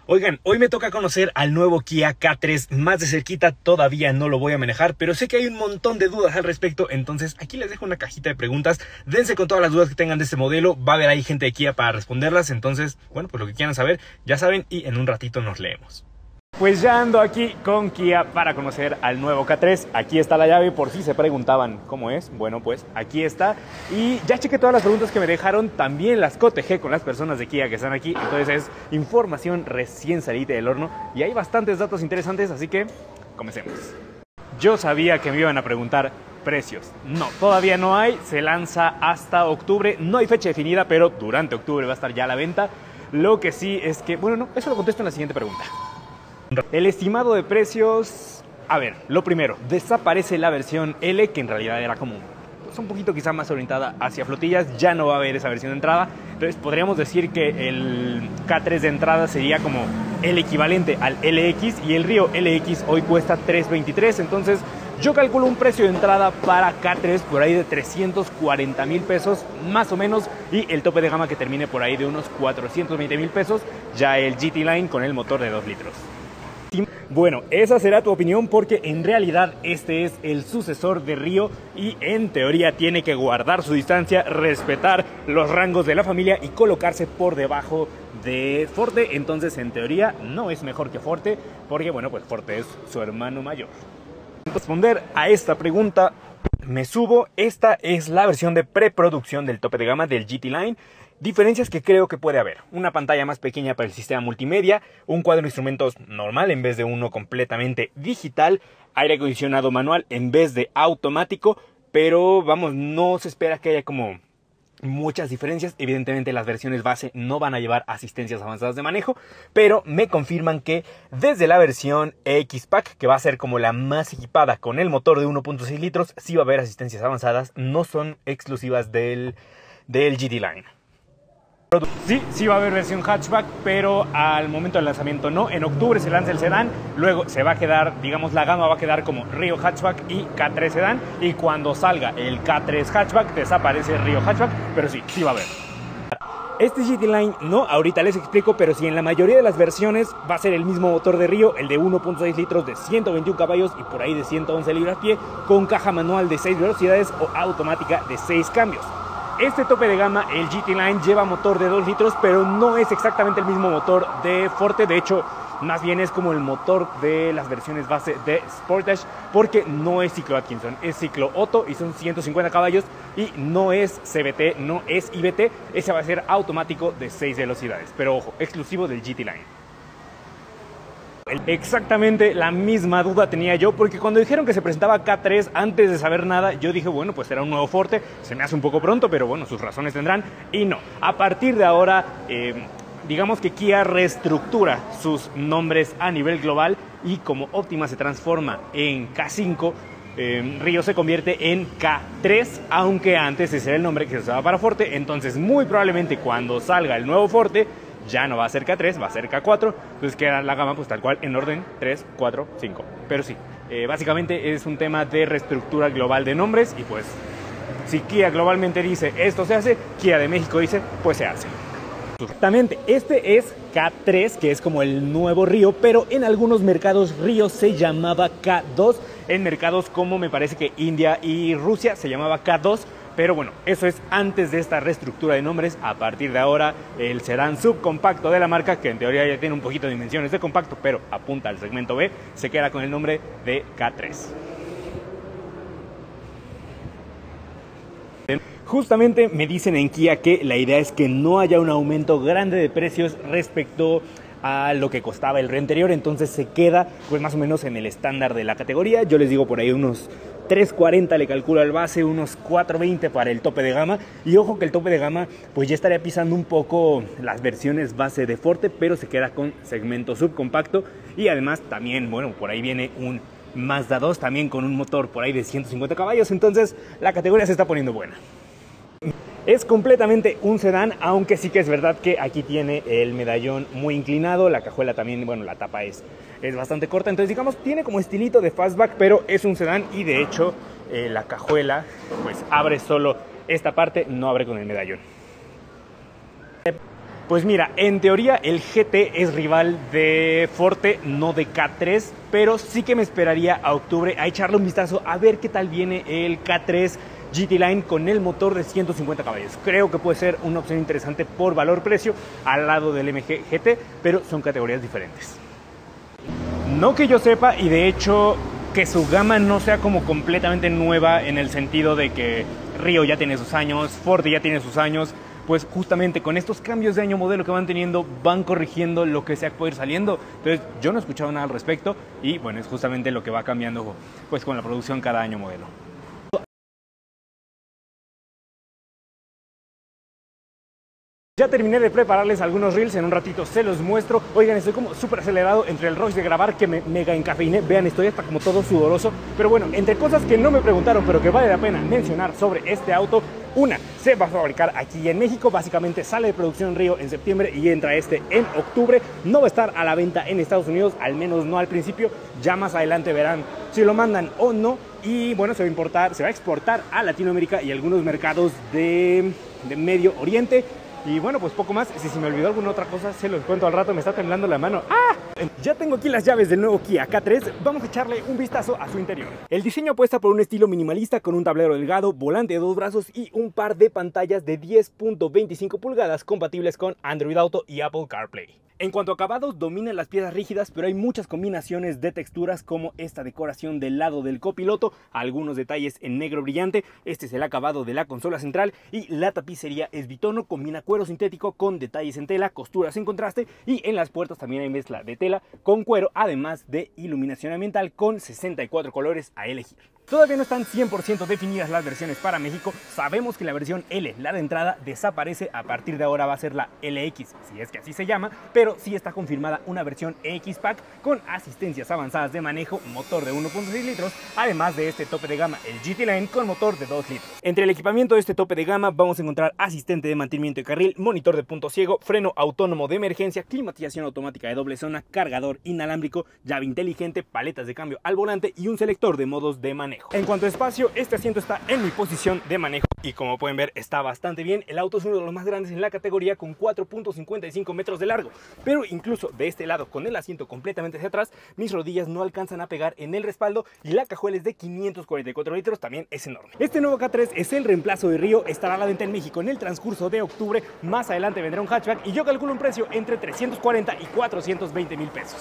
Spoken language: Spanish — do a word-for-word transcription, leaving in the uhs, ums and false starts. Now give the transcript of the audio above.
Oigan, hoy me toca conocer al nuevo Kia K tres más de cerquita. Todavía no lo voy a manejar, pero sé que hay un montón de dudas al respecto. Entonces aquí les dejo una cajita de preguntas. Dense con todas las dudas que tengan de este modelo. Va a haber ahí gente de Kia para responderlas. Entonces, bueno, pues lo que quieran saber, ya saben, y en un ratito nos leemos. Pues ya ando aquí con Kia para conocer al nuevo K tres. Aquí está la llave por si se preguntaban cómo es. Bueno, pues aquí está. Y ya chequé todas las preguntas que me dejaron. También las cotejé con las personas de Kia que están aquí. Entonces es información recién salida del horno. Y hay bastantes datos interesantes, así que comencemos. Yo sabía que me iban a preguntar precios. No, todavía no hay. Se lanza hasta octubre. No hay fecha definida, pero durante octubre va a estar ya a la venta. Lo que sí es que, bueno, no, eso lo contesto en la siguiente pregunta. El estimado de precios, a ver, lo primero, desaparece la versión L, que en realidad era como pues, un poquito quizá más orientada hacia flotillas. Ya no va a haber esa versión de entrada. Entonces podríamos decir que el K tres de entrada sería como el equivalente al L X, y el Rio L X hoy cuesta trescientos veintitrés. Entonces yo calculo un precio de entrada para K tres por ahí de trescientos cuarenta mil pesos más o menos, y el tope de gama que termine por ahí de unos cuatrocientos veinte mil pesos, ya el G T Line con el motor de dos litros. Bueno, esa será tu opinión, porque en realidad este es el sucesor de Rio y en teoría tiene que guardar su distancia, respetar los rangos de la familia y colocarse por debajo de Forte. Entonces en teoría no es mejor que Forte, porque bueno, pues Forte es su hermano mayor. Para responder a esta pregunta me subo. Esta es la versión de preproducción del tope de gama del G T Line. Diferencias que creo que puede haber: una pantalla más pequeña para el sistema multimedia, un cuadro de instrumentos normal en vez de uno completamente digital, aire acondicionado manual en vez de automático, pero vamos, no se espera que haya como muchas diferencias. Evidentemente las versiones base no van a llevar asistencias avanzadas de manejo, pero me confirman que desde la versión X-Pack, que va a ser como la más equipada con el motor de uno punto seis litros, sí va a haber asistencias avanzadas. No son exclusivas del, del G T Line. Sí, sí va a haber versión hatchback, pero al momento del lanzamiento no. En octubre se lanza el sedán, luego se va a quedar, digamos, la gama va a quedar como Rio hatchback y K tres sedán, y cuando salga el K tres hatchback desaparece Rio hatchback, pero sí, sí va a haber. Este G T Line no, ahorita les explico, pero sí en la mayoría de las versiones va a ser el mismo motor de Rio, el de uno punto seis litros de ciento veintiún caballos y por ahí de ciento once libras-pie, con caja manual de seis velocidades o automática de seis cambios. Este tope de gama, el G T Line, lleva motor de dos litros, pero no es exactamente el mismo motor de Forte. De hecho, más bien es como el motor de las versiones base de Sportage, porque no es ciclo Atkinson, es ciclo Otto y son ciento cincuenta caballos, y no es C V T, no es I V T. Ese va a ser automático de seis velocidades, pero ojo, exclusivo del G T Line. Exactamente la misma duda tenía yo, porque cuando dijeron que se presentaba K tres, antes de saber nada, yo dije, bueno, pues será un nuevo Forte, se me hace un poco pronto, pero bueno, sus razones tendrán. Y no, a partir de ahora, eh, digamos que Kia reestructura sus nombres a nivel global, y como Optima se transforma en K cinco, eh, Rio se convierte en K tres, aunque antes ese era el nombre que se usaba para Forte. Entonces muy probablemente cuando salga el nuevo Forte ya no va a ser K tres, va a ser K cuatro. Entonces queda la gama pues tal cual en orden tres, cuatro, cinco. Pero sí, eh, básicamente es un tema de reestructura global de nombres, y pues si Kia globalmente dice esto se hace, Kia de México dice pues se hace. Exactamente, este es K tres, que es como el nuevo Rio, pero en algunos mercados Rio se llamaba K dos. En mercados como me parece que India y Rusia se llamaba K dos. Pero bueno, eso es antes de esta reestructura de nombres. A partir de ahora, el sedán subcompacto de la marca, que en teoría ya tiene un poquito de dimensiones de compacto, pero apunta al segmento B, se queda con el nombre de K tres. Justamente me dicen en Kia que la idea es que no haya un aumento grande de precios respecto a lo que costaba el Rio anterior, entonces se queda pues más o menos en el estándar de la categoría. Yo les digo por ahí unos tres cuarenta le calculo al base, unos cuatro veinte para el tope de gama. Y ojo que el tope de gama pues ya estaría pisando un poco las versiones base de Forte, pero se queda con segmento subcompacto. Y además también, bueno, por ahí viene un Mazda dos también con un motor por ahí de ciento cincuenta caballos. Entonces la categoría se está poniendo buena. Es completamente un sedán, aunque sí que es verdad que aquí tiene el medallón muy inclinado, la cajuela también, bueno, la tapa es, es bastante corta, entonces digamos tiene como estilito de fastback, pero es un sedán, y de hecho eh, la cajuela pues abre solo esta parte, no abre con el medallón. Pues mira, en teoría el G T es rival de Forte, no de K tres, pero sí que me esperaría a octubre a echarle un vistazo a ver qué tal viene el K tres G T Line con el motor de ciento cincuenta caballos. Creo que puede ser una opción interesante por valor-precio al lado del M G G T, pero son categorías diferentes. No que yo sepa, y de hecho que su gama no sea como completamente nueva en el sentido de que Rio ya tiene sus años, Forte ya tiene sus años, pues justamente con estos cambios de año modelo que van teniendo, van corrigiendo lo que sea que puede ir saliendo. Entonces yo no he escuchado nada al respecto y bueno, es justamente lo que va cambiando pues con la producción cada año modelo. Ya terminé de prepararles algunos reels, en un ratito se los muestro. Oigan, estoy como súper acelerado entre el rush de grabar que me mega encafeiné. Vean, estoy hasta como todo sudoroso. Pero bueno, entre cosas que no me preguntaron, pero que vale la pena mencionar sobre este auto. Una, se va a fabricar aquí en México. Básicamente sale de producción Rio en septiembre y entra este en octubre. No va a estar a la venta en Estados Unidos, al menos no al principio. Ya más adelante verán si lo mandan o no. Y bueno, se va a importar, se va a exportar a Latinoamérica y algunos mercados de, de Medio Oriente. Y bueno, pues poco más. Si se me olvidó alguna otra cosa, se los cuento al rato. Me está temblando la mano. ¡Ah! Ya tengo aquí las llaves del nuevo Kia K tres. Vamos a echarle un vistazo a su interior. El diseño apuesta por un estilo minimalista con un tablero delgado, volante de dos brazos y un par de pantallas de diez punto veinticinco pulgadas compatibles con Android Auto y Apple CarPlay. En cuanto a acabados, dominan las piezas rígidas, pero hay muchas combinaciones de texturas como esta decoración del lado del copiloto, algunos detalles en negro brillante. Este es el acabado de la consola central y la tapicería es bitono, combina cuero sintético con detalles en tela, costuras en contraste y en las puertas también hay mezcla de tela con cuero, además de iluminación ambiental con sesenta y cuatro colores a elegir. Todavía no están cien por ciento definidas las versiones para México. Sabemos que la versión L, la de entrada, desaparece. A partir de ahora va a ser la L X, si es que así se llama, pero sí está confirmada una versión X-Pack con asistencias avanzadas de manejo, motor de uno punto seis litros, además de este tope de gama, el G T Line con motor de dos litros. Entre el equipamiento de este tope de gama vamos a encontrar asistente de mantenimiento de carril, monitor de punto ciego, freno autónomo de emergencia, climatización automática de doble zona, cargador inalámbrico, llave inteligente, paletas de cambio al volante y un selector de modos de manejo. En cuanto a espacio, este asiento está en mi posición de manejo y como pueden ver está bastante bien. El auto es uno de los más grandes en la categoría con cuatro punto cincuenta y cinco metros de largo, pero incluso de este lado con el asiento completamente hacia atrás, mis rodillas no alcanzan a pegar en el respaldo y la cajuela es de quinientos cuarenta y cuatro litros, también es enorme. Este nuevo K tres es el reemplazo de Rio, estará a la venta en México en el transcurso de octubre. Más adelante vendrá un hatchback y yo calculo un precio entre trescientos cuarenta y cuatrocientos veinte mil pesos.